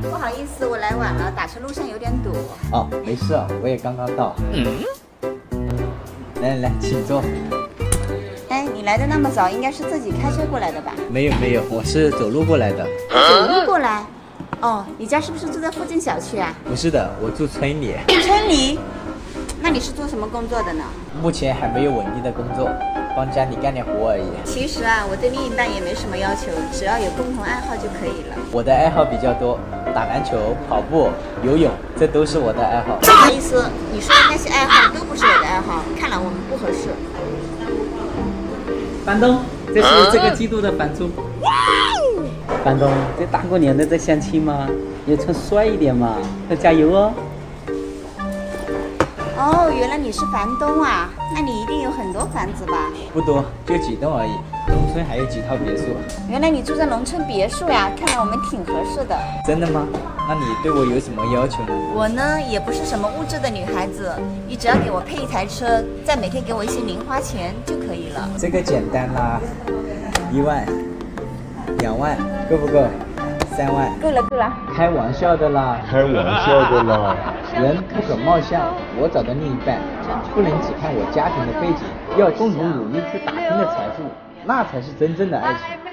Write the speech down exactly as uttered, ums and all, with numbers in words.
不好意思，我来晚了，打车路上有点堵。 哦，没事啊，我也刚刚到。嗯。来来来，请坐。 哎，你来的那么早，应该是自己开车过来的吧？ 没有没有，我是走路过来的。 走路过来？哦，你家是不是住在附近小区啊？ 不是的，我住村里。 村里？那你是做什么工作的呢？ 目前还没有稳定的工作，帮家里干点活而已。 其实啊，我对另一半也没什么要求，只要有共同爱好就可以了。 我的爱好比较多，打篮球、跑步、游泳，这都是我的爱好。 不好意思，你说的那些爱好都不是我的爱好，看来我们不合适。 房东，这是这个季度的房租。房东，这大过年的在相亲吗？也穿帅一点嘛，要加油哦。 哦，原来你是房东啊，那你一定有很多房子吧？ 不多，就几栋而已。农村还有几套别墅。 原来你住在农村别墅呀，看来我们挺合适的。 真的吗？那你对我有什么要求呢？ 我呢，也不是什么物质的女孩子，你只要给我配一台车，再每天给我一些零花钱就可以了。 这个简单啦，一万、两万够不够？三万？ 够了够了。 开玩笑的啦， 开玩笑的啦。 人不可貌相，我找的另一半不能只看我家庭的背景，要共同努力去打拼的财富，那才是真正的爱情。